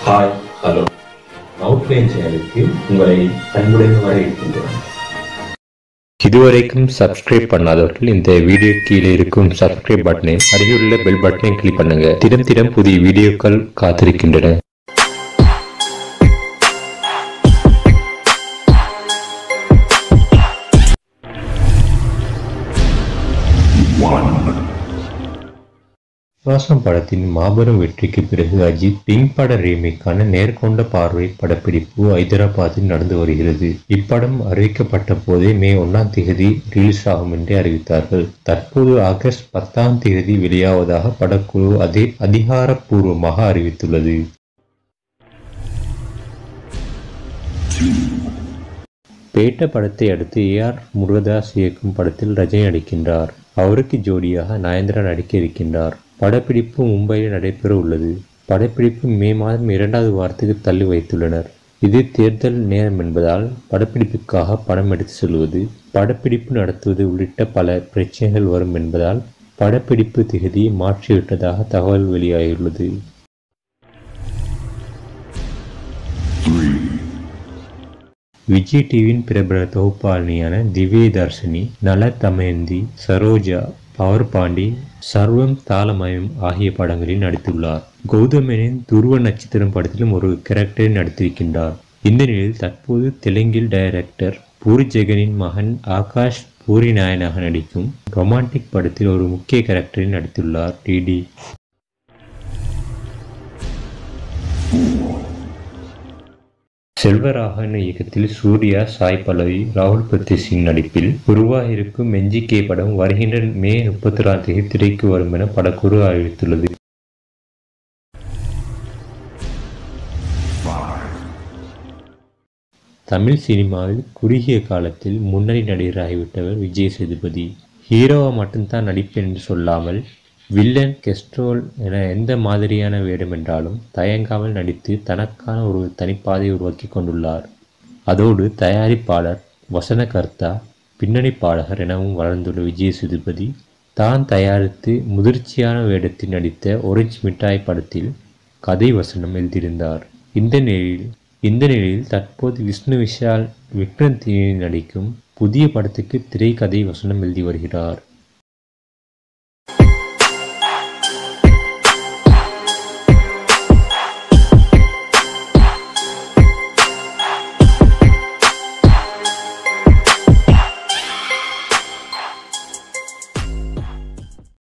Hi hello outline சேனலுக்கு உங்களை அன்புடன் வரவேற்கின்றோம். இதுவரைக்கும் சப்ஸ்கிரைப் பண்ணாதவர்கள் இந்த வீடியோ கீழே இருக்கும் சப்ஸ்கிரைப் பட்டனை அருகிலுள்ள பெல் பட்டனை கிளிக் பண்ணுங்க. தினம் தினம் புதிய வீடியோக்கள் காத்திருக்கின்றன. வாசம் படத்தின் மாபெரும் வெற்றிக்கு பிறகு அஜித் பிங்க் பட ரீமேக்கான நேர்கொண்ட பார்வை படப்பிடிப்பு ஐதராபாத்தில் நடந்து வருகிறது. இப்படம் அறிவிக்கப்பட்ட போதே மே 1 ரிலீஸ் ஆகும் என்று அறிவித்தார்கள். தற்போது ஆகஸ்ட் 10 வெளியாவதாக படக்குழு அதிகாரப்பூர்வமாக அறிவித்துள்ளது. பேட்ட படத்தை அடுத்து AR முருகதாஸ் இயக்கும் படத்தில் ரஜினி நடிக்கின்றார். அவருக்கு ஜோடியாக நயன்தாரா நடிக்க இருக்கின்றார். படப்பிடிப்பு மும்பையில் நடைபெற உள்ளது. படப்பிடிப்பு மே மாதம் 2வது வாரத்துக்கு தள்ளி வைத்துள்ளனர். இது தேர்தல் நேரம் என்பதால் படப்பிடிப்புக்காக பணம் எடுத்து செல்வது, படப்பிடிப்பு நடத்துவது உள்ளிட்ட பல பிரச்சனைகள் வரும் என்பதால் படப்பிடிப்பு திகதியை மாற்றிவிட்டதாக தகவல் வெளியாகியுள்ளது. விஜய் டிவியின் பிரபல தொகுப்பாளினியான திவ்ய தர்ஷினி, நல தமயந்தி, சரோஜா, பவர் பாண்டி, சர்வம் தாளமயம் ஆகிய படங்களில் நடித்துள்ளார். கௌதமேனின் துருவ நட்சத்திரம் படத்திலும் ஒரு கேரக்டரில் நடித்திருக்கின்றார். இந்த நிலையில் தற்போது தெலுங்கில் டைரக்டர் பூரி ஜெகனின் மகன் ஆகாஷ் பூரி நாயனாக நடிக்கும் ரொமான்டிக் படத்தில் ஒரு முக்கிய கேரக்டரில் நடித்துள்ளார் டிடி. செல்வராகவன் இயக்கத்தில் சூர்யா, சாய் பல்லவி, ராகுல் பிரீத் சிங் நடிப்பில் உருவாகியிருக்கும் மெஞ்சிகே படம் வருகின்ற மே 31 திரைக்கு வரும் என படக்குழு அறிவித்துள்ளது. தமிழ் சினிமாவில் குறுகிய காலத்தில் முன்னணி நடிகராகிவிட்டவர் விஜய் சேதுபதி. ஹீரோவா மட்டும்தான் நடிப்பேன் என்று சொல்லாமல் வில்லன், கெஸ்ட்ரோல் என எந்த மாதிரியான வேடம் என்றாலும் தயங்காமல் நடித்து தனக்கான ஒரு தனிப்பாதையை உருவாக்கி கொண்டுள்ளார். அதோடு தயாரிப்பாளர், வசனகர்த்தா, பின்னணி பாடகர் எனவும் வளர்ந்துள்ள விஜய் சேதுபதி தான் தயாரித்து முதிர்ச்சியான வேடத்தில் நடித்த ஒரேஞ்ச் மிட்டாய் படத்தில் கதை வசனம் எழுதியிருந்தார். இந்த நிலையில் தற்போது விஷ்ணு விஷால் விக்ரம் நடிக்கும் புதிய படத்துக்கு திரைக்கதை வசனம் எழுதி வருகிறார்.